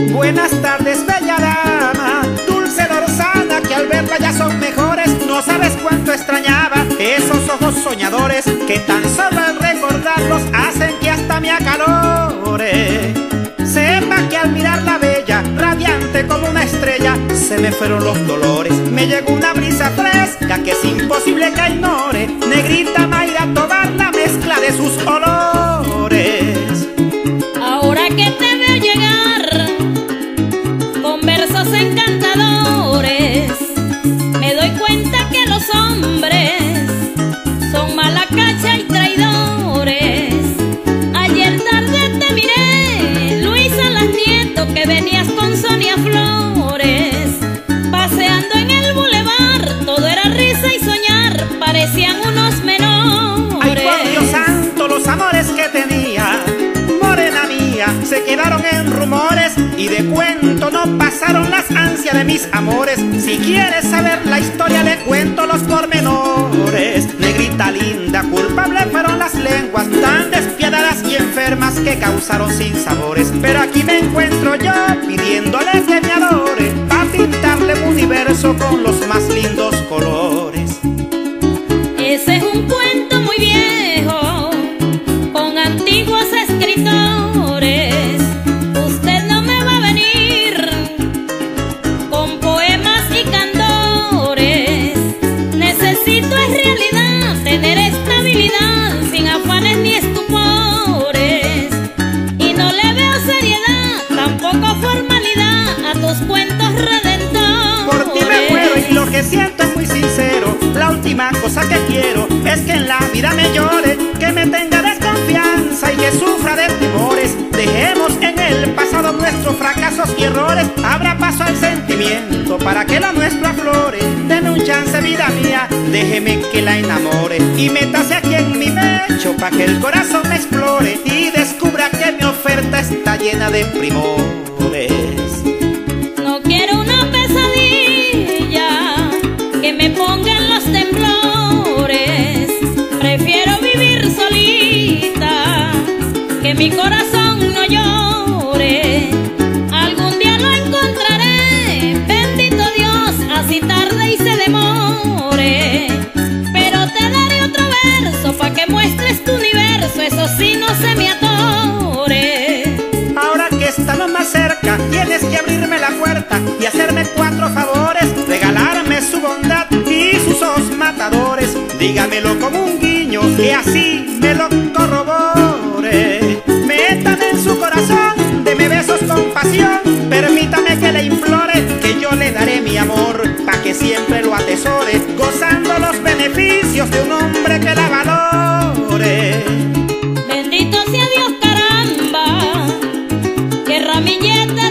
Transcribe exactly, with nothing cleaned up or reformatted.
Buenas tardes, bella dama, dulce dorsana, que al verla ya son mejores. No sabes cuánto extrañaba esos ojos soñadores, que tan solo al recordarlos hacen que hasta me acalore. Sepa que al mirarla bella, radiante como una estrella, se me fueron los dolores. Me llegó una brisa fresca que es imposible que ignore. Negrita Mayra Tobar, la mezcla de sus olores. Ahora que te veo llegar con versos encantadores, me doy cuenta que los hombres son mala cacha y traidores. Ayer tarde te miré, Luisa Las Nieto, que venías con Sonia Flores, paseando en el bulevar. Todo era risa y soñar, parecían unos menores. Ay, por Dios santo, los amores que tenía, morena mía, se quedaron en rumores, y de cuento no pasaron las ansias de mis amores. Si quieres saber la historia, le cuento los pormenores. Negrita linda, culpable fueron las lenguas tan despiadadas y enfermas que causaron sinsabores. Pero aquí me encuentro yo pidiéndole que me adore, pa' pintarle un universo con los más lindos colores. Ese es un cuento muy viejo, con antiguos escritores. Usted no me va a venir con poemas y cantores. Necesito en realidad tener estabilidad, sin afanes ni estupores. Y no le veo seriedad, tampoco formalidad a tus cuentos redentores. Por ti me muero y lo que siento es muy sincero. La última cosa que quiero es que en la vida me llore, que me tenga desconfianza y que sufra de temores. Dejemos en el pasado nuestros fracasos y errores. Abra paso al sentimiento para que lo nuestro aflore. Deme un chance, vida mía, déjeme que la enamore. Y métase aquí en mi pecho pa' que el corazón me explore y descubra que mi oferta está llena de primores. No quiero una pesadilla que me ponga en los temblores. Prefiero vivir solita, que mi corazón no llore. Algún día lo encontraré, bendito Dios, así tarde y se demore. Pero te daré otro verso pa' que muestres tu universo, eso sí, no se me atore. Ahora que estamos más cerca, tienes que abrirme la puerta y hacerme cuatro favores. Regalarme su bondad y sus ojos matadores. Dígamelo como un guiño, que así me lo corrobore. Métame en su corazón, deme besos con pasión. Permítame que le implore, que yo le daré mi amor, pa' que siempre lo atesore, gozando los beneficios de un hombre que la valore. Bendito sea Dios, caramba, que ramillete